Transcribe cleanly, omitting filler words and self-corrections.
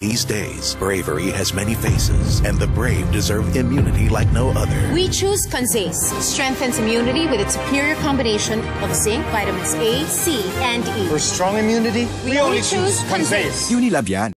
These days, bravery has many faces, and the brave deserve immunity like no other. We choose Conzace. Strengthens immunity with its superior combination of zinc, vitamins A, C, and E. For strong immunity, we only choose Conzace. Unilab yan.